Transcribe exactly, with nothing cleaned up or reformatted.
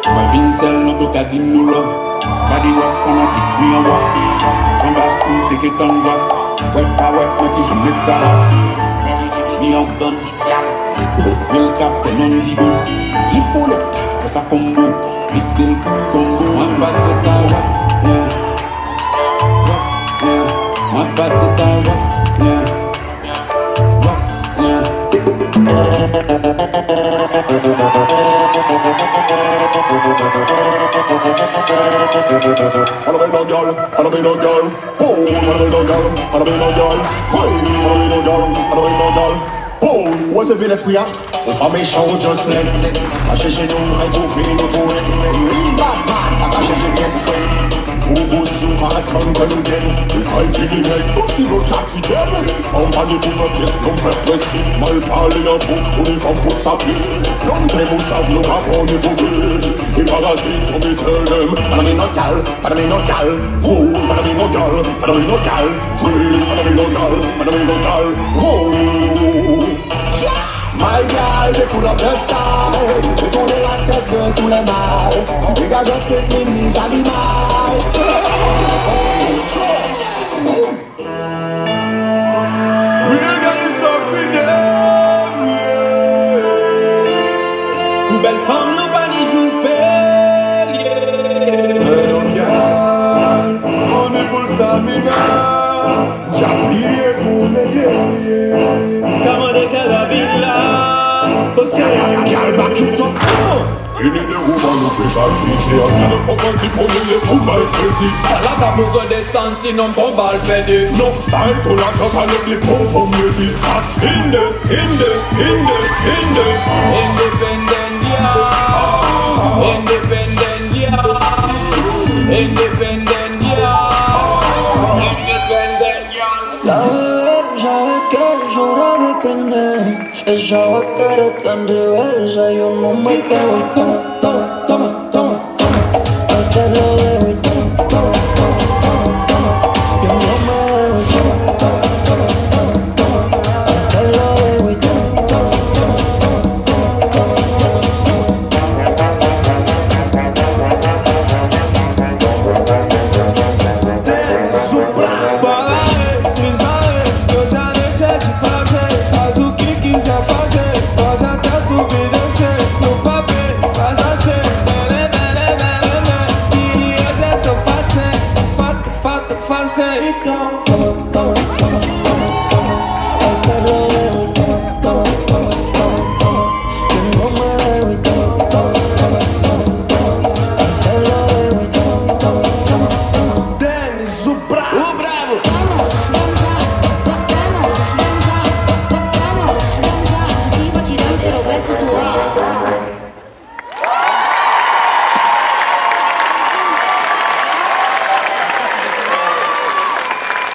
My Vincel no look at him no love. Body work, come and take me a walk. Some bastard take it thumbs up. Wet power, make it jump it salad. Me up done, real captain on the boat. Zip pull it, that's a combo. Missile combo, one pass is a rough, yeah. Rough, yeah. One pass is a rough, yeah. Follow me no girl, follow me no girl. Oh, follow me no girl, follow me no girl. Hey, follow me no girl, follow me no girl. Oh, what's the feel l'esprit à? Pas méchant, just let. A chercher nous, quand tu fais nous pour it. Real bad man, a chercher best friend. Who goes you can't turn when you dead. You can't feel it like pussy no track for dead. From panic to the place, no repressive. Mal parler en bout, pour les femmes faut sa piste. Long time ou savent nous pas pour les bourgeois. Les parasites sont des tell them. Madame no gal, madame no gal. Oh, madame no gal, madame no gal. Oui, madame no gal, madame no gal. Oh. My girl, they full of the style. They tourner la tête de tous les mâles. Les gars, je fais clinique animal. We ain't got this dog for them, yeah. Une belle femme, non pas ni joue férié. Mais on gagne, on est full stamina. J'ai plié pour mes guerriers. Comment des carabines au ciel. Girl, back it up. Il est des woman who fait pas quitter. Assis de pourquoi tu promets les fous mal crédits. Ça la va pour descendre sinon ton bal pédé. Non, ça est ton argent pas les pompons me dit. As in the, in the, in the, in the Independent yeah. Independent yeah. Independent yeah. Independent yeah. La bella que llora de prender. Ella va a querer tan reversa. Yo no me quedo y toma, toma, toma, toma, toma. Ahí te lo dejo y toma, toma, toma, toma, toma. Yo no me dejo y toma, toma, toma, toma, toma. Ahí te lo dejo y toma, toma, toma, toma, toma, toma. Temos um pra parar, trisar, que eu já deixei de prazer. Faz o que quiser fazer, pode até subir e descer. No papel, faz assim, bele, bele, bele, bele. E hoje eu tô fazendo, fato, fato, fazendo. Então